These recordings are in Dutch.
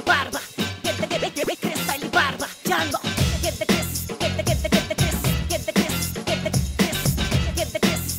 barba. Get the Chris ali barba. Django. Get the Chris. Get the Chris. Get the Chris. Get the Chris. Get the Chris. Get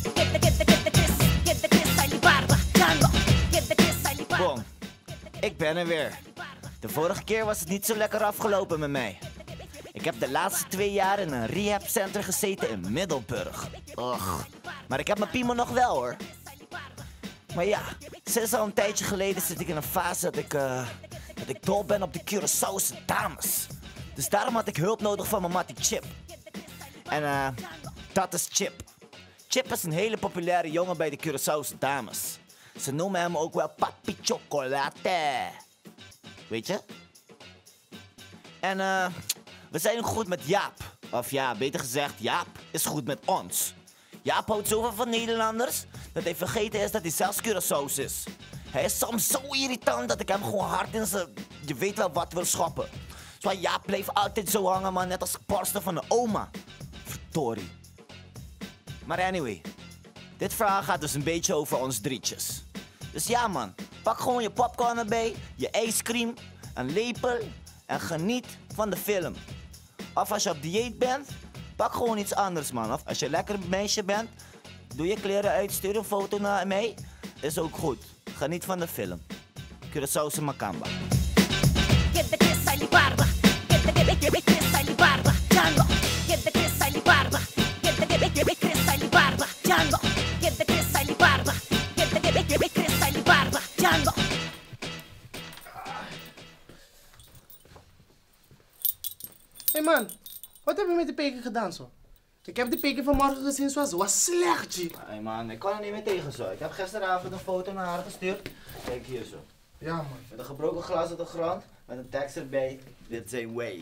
the Chris ali barba. Django. Get the Chris ali barba. Bom, ik ben er weer. De vorige keer was het niet zo lekker afgelopen met mij. Ik heb de laatste 2 jaar in een rehabcenter gezeten in Middelburg. Och, maar ik heb mijn piemel nog wel hoor. Maar ja, sinds al een tijdje geleden zit ik in een fase dat ik dol ben op de Curaçaose dames. Dus daarom had ik hulp nodig van mijn mattie Chip. En dat is Chip. Chip is een hele populaire jongen bij de Curaçaose dames. Ze noemen hem ook wel Papi Chocolate. Weet je? En we zijn ook goed met Jaap. Of ja, beter gezegd, Jaap is goed met ons. Jaap houdt zoveel van Nederlanders dat hij vergeten is dat hij zelfs Curaçao's is. Hij is soms zo irritant dat ik hem gewoon hard in zijn je weet wel wat wil schoppen. Zo Jaap bleef altijd zo hangen man, net als borsten van een oma. Verdorie. Maar anyway, dit verhaal gaat dus een beetje over ons drietjes. Dus ja man, pak gewoon je popcorn erbij, je ijscream, een lepel en geniet van de film. Of als je op dieet bent, pak gewoon iets anders man. Of als je lekker meisje bent, doe je kleren uit, stuur een foto naar mij, is ook goed. Geniet van de film. Curaçaose Macamba. Get the Chris ali barba. Get the Chris ali barba. Django. Get the Chris ali barba. Get the Chris ali barba. Django. Get the Chris ali barba. Get the Chris ali barba. Django. Hey man, wat heb je met de peker gedaan zo? Ik heb de peker vanmorgen gezien, ze was slecht, G. Hey man, ik kan er niet meer tegen zo. Ik heb gisteravond een foto naar haar gestuurd. Kijk hier zo. Ja man. Met een gebroken glas op de grond, met een tekst erbij. Dit zijn way.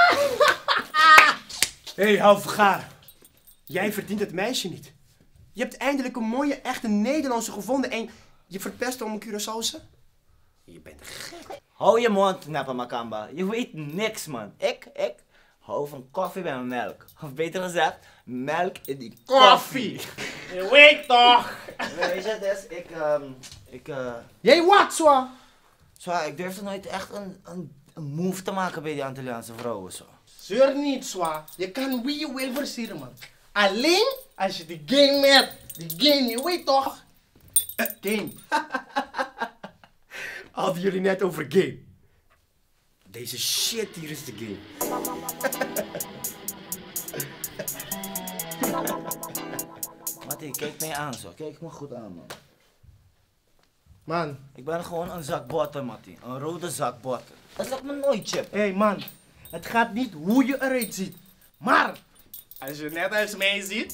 Hé, halfgaar. Jij verdient het meisje niet. Je hebt eindelijk een mooie, echte Nederlandse gevonden en je verpest om een Curaçaose? Je bent gek. Hou je mond, Neppa Macamba. Je weet niks man. Ik hou van koffie bij mijn melk. Of beter gezegd, melk in die koffie. Je weet toch? Weet je, dus Jij wat, zo? ik durfde nooit echt een move te maken bij die Antilliaanse vrouwen zo. Zeur niet, zwaar. Je kan wie je wil versieren, man. Alleen als je de game hebt. Die game, je weet toch? Game. Hadden jullie net over game. Deze shit hier is de game. Mattie, kijk mij aan zo. Kijk me goed aan man. Man. Ik ben gewoon een zak boter, Mattie. Een rode zak boter. Dat lukt me nooit, Chip. Hé man, het gaat niet hoe je eruit ziet. Maar, als je net als mij ziet.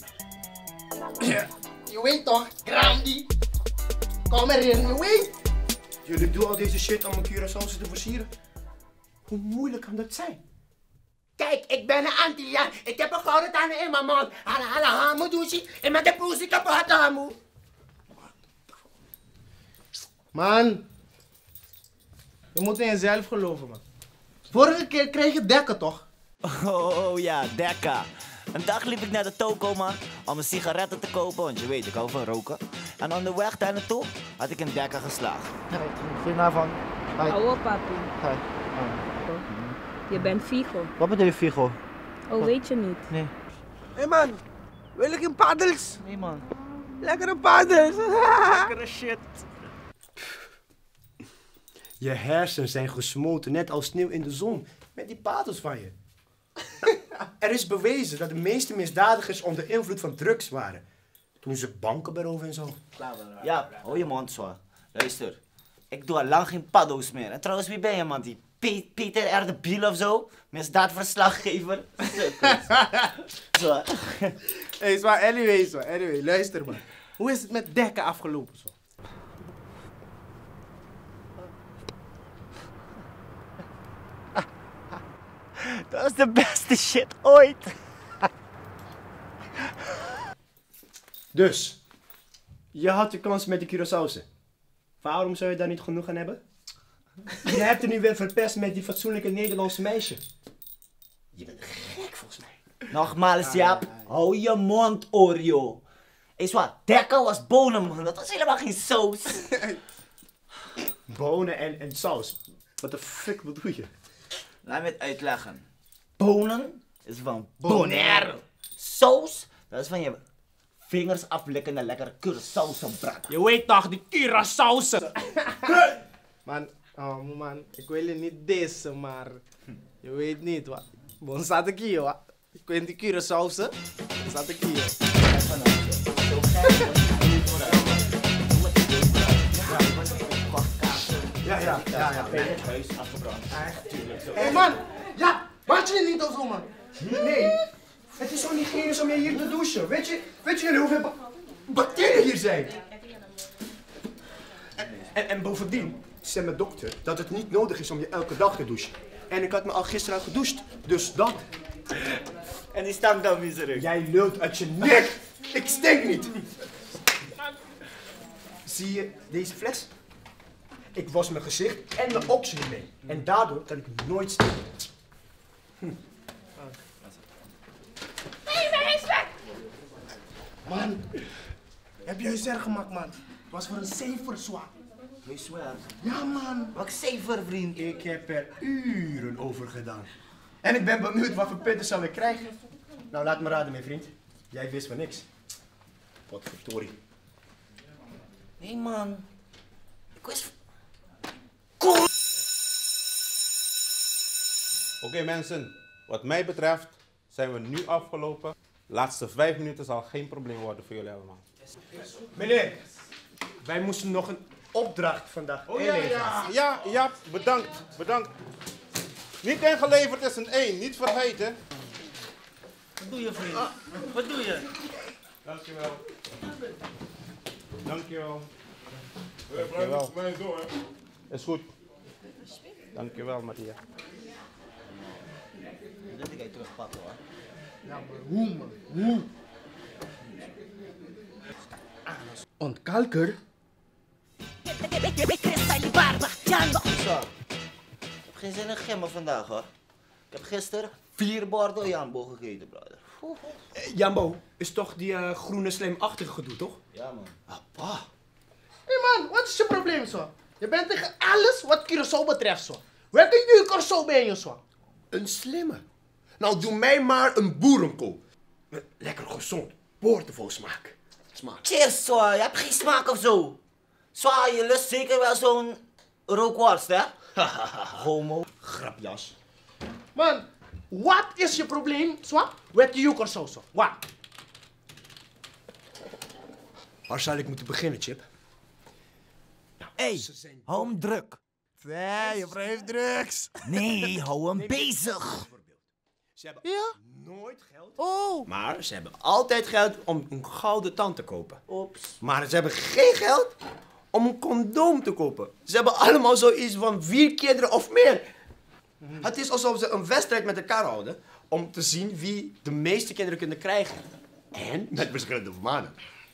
Je weet toch, Grandi. Kom erin, je weet. Jullie doen al deze shit om een Curaçaose te versieren. Hoe moeilijk kan dat zijn? Kijk, ik ben een Antilliaan. Ik heb een gouden tanden in mijn mond. Hala, hamu, douche. En met de poesie kapot, hamu. Man, je moet in jezelf geloven, man. Vorige keer kreeg je dekken, toch? Oh ja, Dekka. Een dag liep ik naar de toko man, om een sigaretten te kopen, want je weet, ik hou van roken. En onderweg daar naartoe had ik een Dekka geslagen. Goedenavond. Hou op, papi. Je bent Figo. Wat bedoel je, Figo? Oh, weet je niet? Nee. Hé man, wil ik een paddels? Nee man. Lekkere paddels. Lekkere shit. Je hersens zijn gesmolten net als sneeuw in de zon. Met die patels van je. Er is bewezen dat de meeste misdadigers onder invloed van drugs waren. Toen ze banken beroven en zo. Ja, hou je mond zo. Luister, ik doe al lang geen paddo's meer. En trouwens, wie ben je man? Die Peter R. de Biel of zo? Misdaadverslaggever? Zo. Hé, zwaar, anyway, luister man. Hoe is het met dekken afgelopen zo? Dat is de beste shit ooit. Dus, je had je kans met de Curaçaose. Waarom zou je daar niet genoeg aan hebben? Je hebt er nu weer verpest met die fatsoenlijke Nederlandse meisje. Je bent gek volgens mij. Nogmaals, Jaap, hou je mond, Oreo. Is wat, Dekka was bonen, man. Dat was helemaal geen saus. Bonen en saus. Wat de fuck bedoel je? Laat me het uitleggen. Bonen is van Bonaire. Saus, dat is van je vingers aflikkende lekkere Curaçaose-brak. Je weet toch, die Curaçaose. Man, ik wil je niet dissen, maar je weet niet wat. Bon staat ik hier, wat. Ik weet die Curaçaose. Staat ik hier. Ja. Huis afgebrand. Hé man, ja, wacht je niet of zo man. Nee, het is zo niet hygiënisch om je hier te douchen. Weet jullie hoeveel bacteriën hier zijn? En bovendien zei mijn dokter dat het niet nodig is om je elke dag te douchen. En ik had me al gisteren gedoucht, dus dat. En die stank dan miserig. Jij lult uit je nek. Ik stink niet. Zie je deze fles? Ik was mijn gezicht en mijn oksel mee. En daardoor kan ik nooit stinken. Man, heb jij zeer gemaakt man. Het was voor een cijfer zwaar. Wees zwaar. Ja man. Wat cijfer, vriend? Ik heb er uren over gedaan. En ik ben benieuwd wat voor punten zal ik krijgen. Nou, laat me raden, mijn vriend. Jij wist van niks. Wat verdorie. Nee man. Ik wist... Oké mensen, wat mij betreft zijn we nu afgelopen. De laatste 5 minuten zal geen probleem worden voor jullie allemaal. Meneer, wij moesten nog een opdracht vandaag inleveren. Ja, bedankt. Niet ingeleverd is een 1, niet vergeten. Wat doe je, vriend? Wat doe je? Dankjewel. Is goed. Dankjewel, Maria. Dat ik terugpakken hoor. Ja maar hoe man, hoe? Ontkalker? Cristal barba, Django. Zo. Ik heb geen zin in gimmen vandaag hoor. Ik heb gisteren 4 borden Jambo gegeten, brother. Jambo, is toch die groene slijmachtige gedoe, toch? Ja man. Hé man, wat is je probleem zo? Je bent tegen alles wat Curaçao betreft zo. Welke nieuwe Curaçao ben je zo? Een slimme. Nou, doe mij maar een boerenkool. Met lekker gezond, boordevol smaak. Cheers, Zwa. Je hebt geen smaak of zo. Zwa, je lust zeker wel zo'n rookworst, hè? Homo. Grapjas. Man, wat is je probleem zo? Met die Curaçao zo? Wat? Waar zal ik moeten beginnen, Chip? Hé, hou hem druk. Nee, je heeft drugs. Nee, hou hem bezig. Ze hebben Ja? nooit geld. Oh. Maar ze hebben altijd geld om een gouden tand te kopen. Oeps. Maar ze hebben geen geld om een condoom te kopen. Ze hebben allemaal zoiets van 4 kinderen of meer. Het is alsof ze een wedstrijd met elkaar houden om te zien wie de meeste kinderen kunnen krijgen. En met verschillende mannen.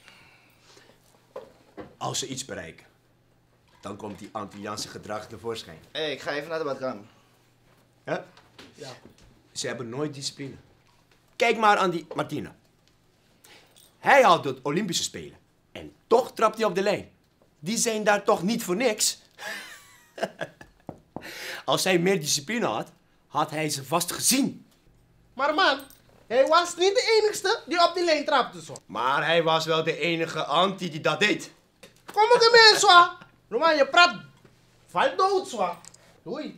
Als ze iets bereiken, dan komt die anti-Janse gedrag tevoorschijn. Hé, ik ga even naar de badkamer. Ja? Ja. Ze hebben nooit discipline. Kijk maar aan die Martina. Hij houdt het Olympische Spelen. En toch trapt hij op de lijn. Die zijn daar toch niet voor niks? Als hij meer discipline had, had hij ze vast gezien. Maar man, hij was niet de enigste die op die lijn trapte zo. Maar hij was wel de enige anti die dat deed. Kom ook een mens zo. Roman, je praat. Valt dood zo. Doei.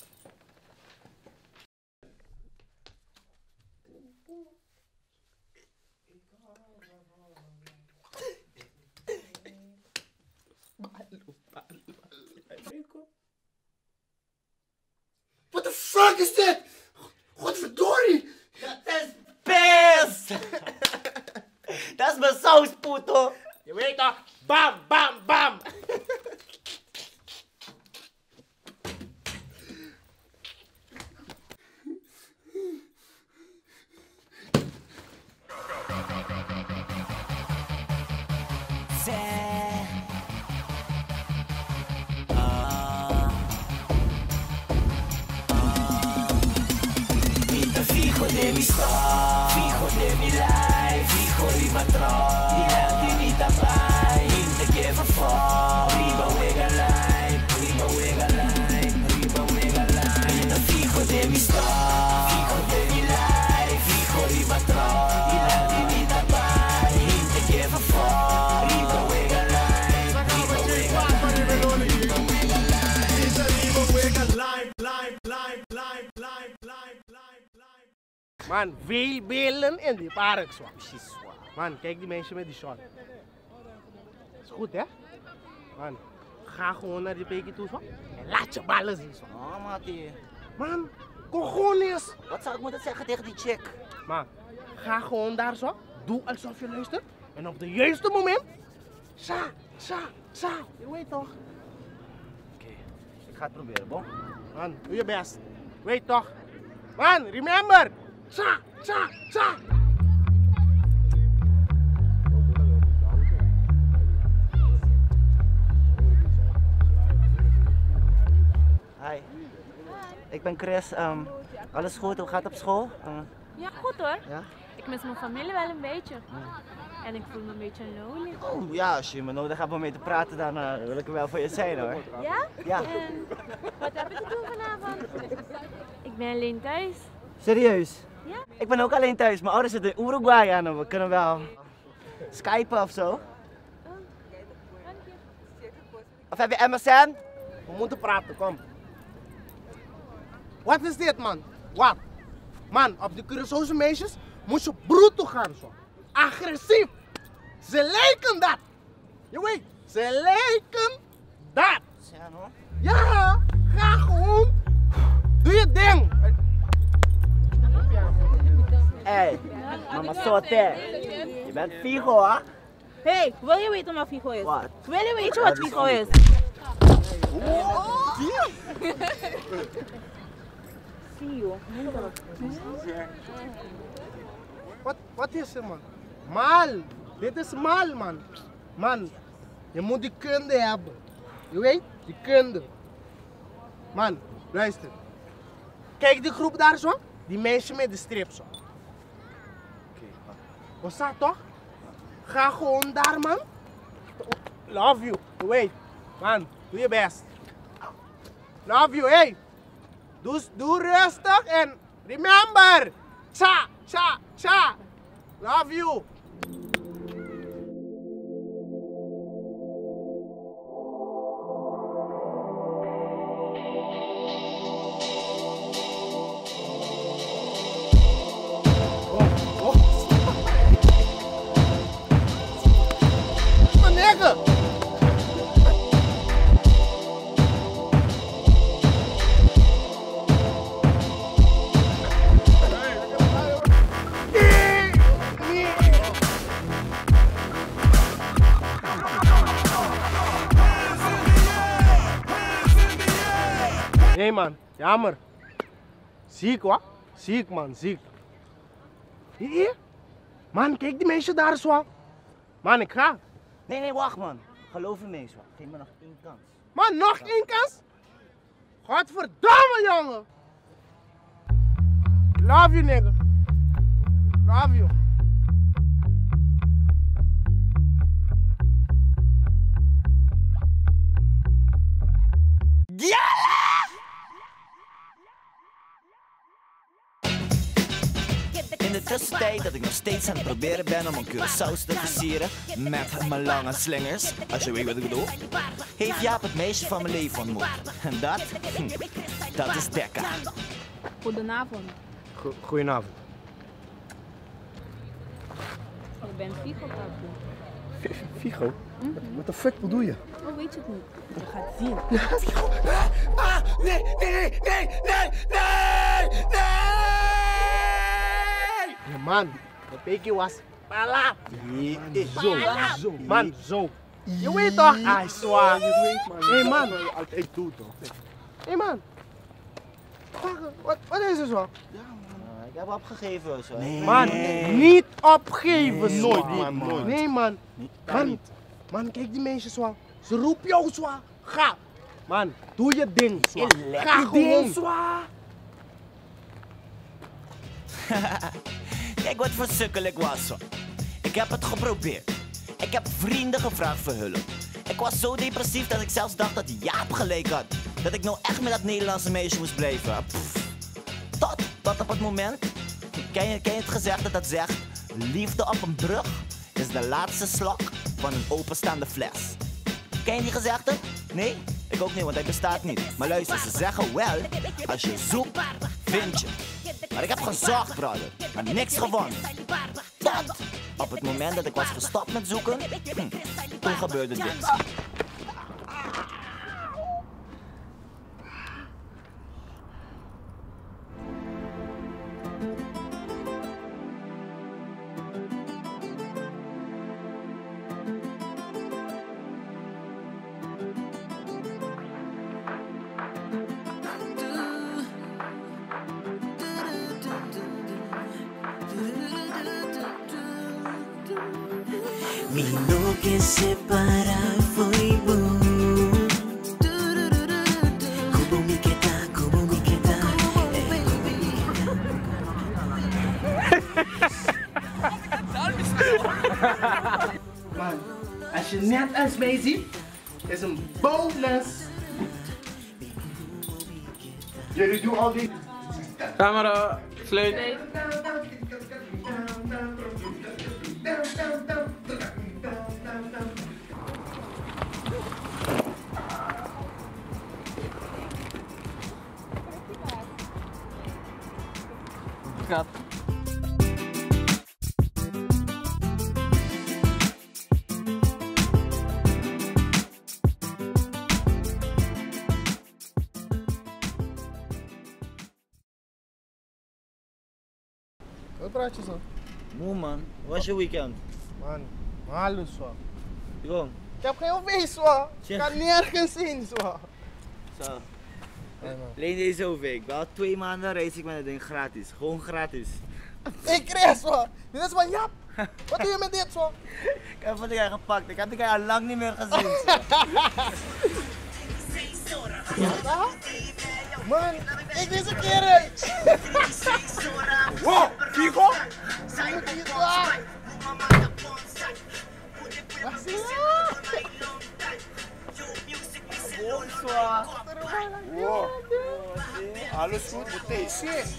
What the fuck is dit? Godverdorie! Dat is pis! Dat is mijn saus, puto! Je weet toch? Bam, bam, bam. Fijo de mi stock, fijo de mi life, fijo riba trop, die helpt die niet daarbij, niet te give a fuck, riba wigga line, riba wigga line, riba Man, veel beelden in die park, zo. Man, kijk die meisje met die short. Is goed, hè? Man, ga gewoon naar die pekie toe, zo. En laat je ballen zien, zo. Oh, Mattie. Man, cojones. Wat zou ik moeten zeggen tegen die chick? Man, ga gewoon daar zo. Doe alsof je luistert. En op het juiste moment. Sa. Je weet toch? Oké, ik ga het proberen, bon. Man, doe je best. Weet toch? Man, remember. Sa. Hi. Ik ben Chris. Alles goed? Hoe gaat het op school? Ja, goed hoor. Ja? Ik mis mijn familie wel een beetje. En ik voel me een beetje lonely. Oh ja, als je me nodig hebt om mee te praten, dan wil ik er wel voor je zijn hoor. Ja? Ja. En wat heb je te doen vanavond? Ik ben alleen thuis. Serieus? Ja? Ik ben ook alleen thuis. Mijn ouders zitten in Uruguay en we kunnen wel skypen of zo. Dank je. Of heb je MSN? We moeten praten, kom. Wat is dit, man? Wat? Man, op de Curaçaose meisjes moet je bruto gaan, zo. Agressief. Ze lijken dat. Je weet, ze lijken dat. Ja, hoor. Ja, ga gewoon. Doe je ding. Hey, mama Sote. Je bent Figo, hè? Hey, wil je weten wat Figo is? Wat? Wil je weten wat Figo is? Figo. Wat is er, man? Mal. Dit is mal, man. Man, je moet die kunde hebben. Je weet, die kunde. Man, luister. Kijk die groep daar zo. Die meisje met de strip zo. Wat staat toch? Ga gewoon daar, man. Love you. Je weet. Man, doe je best. Love you, hey. Doe rustig en remember. Cha. Love you. Nigga. Nee man, jammer. Ziek hoor. Ziek man, ziek. Hier? Man, kijk die meisje daar zo. Man, ik ga. Nee, wacht man. Geloof in me, zo. Geef me nog 1 kans. Man, nog 1 kans? Godverdamme jongen. Love you nigga. Love you. In de tussentijd dat ik nog steeds aan het proberen ben om een Curaçao te versieren met mijn lange slingers, als je weet wat ik bedoel, heeft Jaap het meisje van mijn leven ontmoet. En dat is Dekka. Goedenavond. Goedenavond. Ik ben Figo, papi. Figo? Wat de fuck bedoel je? Oh, weet je het niet? Je gaat zien. Ja, man, de pekie was pala. Zo. Man, zo. Je weet toch? Hij zwaar. Hé man. Ik doe toch? Hé man. Wat is er zo? Ik heb opgegeven zo. Man, niet opgeven. Nooit, zo. man, nooit. Nee man. Man, kijk die mensen zo. Ze roepen jou zo. Ga. Man, doe je ding zo. Ga gewoon. Kijk wat voor sukkel ik was zo. Ik heb het geprobeerd. Ik heb vrienden gevraagd voor hulp. Ik was zo depressief dat ik zelfs dacht dat Jaap gelijk had. Dat ik nou echt met dat Nederlandse meisje moest blijven. Tot op het moment. Ken je het gezegde dat zegt: liefde op een brug is de laatste slok van een openstaande fles. Ken je die gezegde? Nee? Ik ook niet, want hij bestaat niet. Maar luister, ze zeggen wel, als je zoekt, vind je. Maar ik heb gezocht, brother. Maar niks gewonnen. Tot op het moment dat ik was gestopt met zoeken, toen gebeurde dit. Lo que separa foi bom. Como me queda, como me queda. Man, als je net als mij ziet, is een bonus. Jullie doen al die... Camera, sluit. Gaat. Wat praat je zo? Moe man, hoe was je weekend? Man, halus zo. Jong. Ik heb geen OV zo. Ik kan nergens zien zo. Zo. Hey, man. Leen deze OV. Wel 2 maanden reis ik met het ding gratis. Gewoon gratis. Ik kreeg zo. Dit is van Jap. Wat doe je met dit zo? Ik heb van die guy gepakt. Ik heb die guy al lang niet meer gezien. Ja? Man, ik deze keer uit. Wow, Figo? Alles goed, meteen.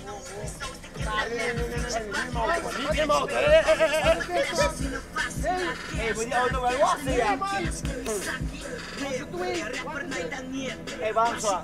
Hey, moet die auto wel wachten, ja? Hey, waarom zo?